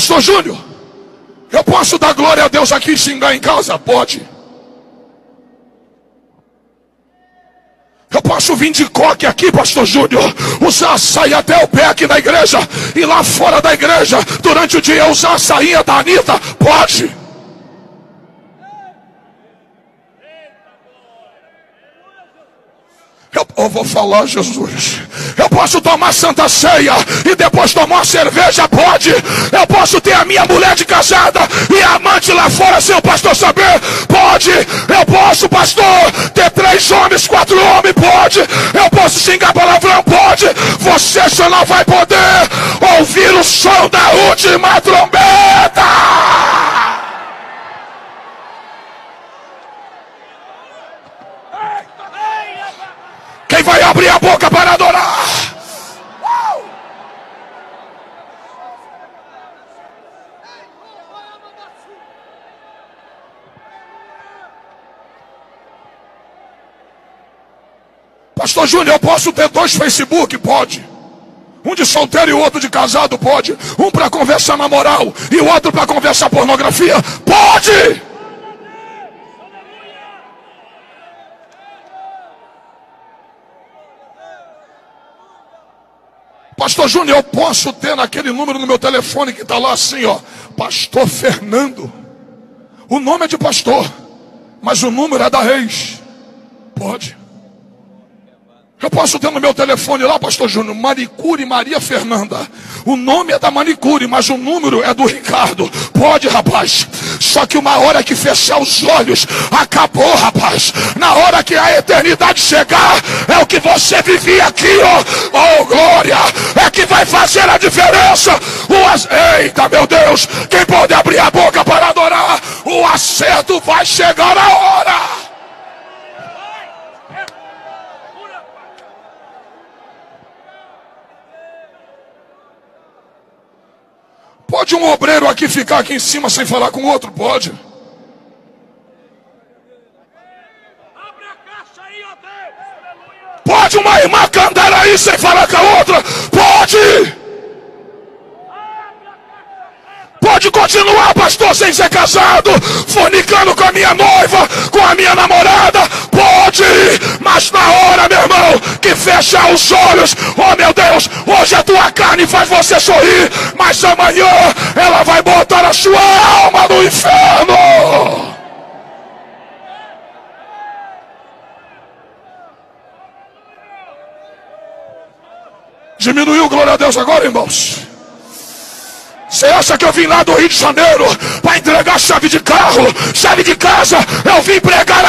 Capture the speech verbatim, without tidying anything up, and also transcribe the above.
Pastor Júnior, eu posso dar glória a Deus aqui e xingar em casa? Pode. Eu posso vir de coque aqui, Pastor Júnior, usar açaí até o pé aqui na igreja, e lá fora da igreja, durante o dia, usar a sainha da Anitta? Pode. Eu, eu vou falar, Jesus. Eu posso tomar Santa Ceia e depois tomar uma cerveja? Pode. Eu posso ter a minha mulher de casada e a amante lá fora sem o pastor saber? Pode. Eu posso, pastor, ter três homens, quatro homens? Pode. Eu posso xingar palavrão? Pode. Você só não vai poder ouvir o som da última trombeta. Quem vai abrir a boca para adorar? Uh! Pastor Júnior, eu posso ter dois Facebook? Pode. Um de solteiro e o outro de casado? Pode. Um para conversar na moral e o outro para conversar pornografia? Pode. Pastor Júnior, eu posso ter naquele número no meu telefone que está lá assim, ó, Pastor Fernando. O nome é de pastor, mas o número é da Reis? Pode. Eu posso ter no meu telefone lá, Pastor Júnior, Manicure Maria Fernanda. O nome é da manicure, mas o número é do Ricardo. Pode, rapaz. Só que uma hora que fechar os olhos, acabou, rapaz. Na hora que a eternidade chegar, é o que você vivia aqui, ó. Oh, glória. É que vai fazer a diferença. O as... Eita, meu Deus. Quem pode abrir a boca para adorar? O acerto vai chegar na hora. Pode um obreiro aqui ficar aqui em cima sem falar com o outro? Pode. Pode uma irmã cantar aí sem falar com a outra? Pode. Pode continuar, pastor, sem ser casado, fornicando com a minha noiva, com a minha namorada? Pode. Mas na hora, meu irmão, que fechar os olhos, oh meu Deus, hoje a tua carne faz você sorrir, mas amanhã ela vai botar a sua alma no inferno. Diminuiu, glória a Deus, agora, irmãos. Você acha que eu vim lá do Rio de Janeiro para entregar chave de carro, chave de casa? Eu vim pregar